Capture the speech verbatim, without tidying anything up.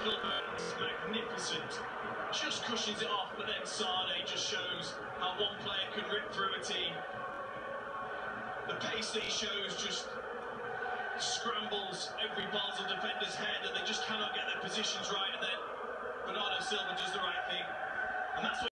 Phil Burns, magnificent. Just cushions it off, but then Sane just shows how one player can rip through a team. The pace that he shows just scrambles every Basel defender's head, and they just cannot get their positions right, and then Bernardo Silva does the right thing. And that's what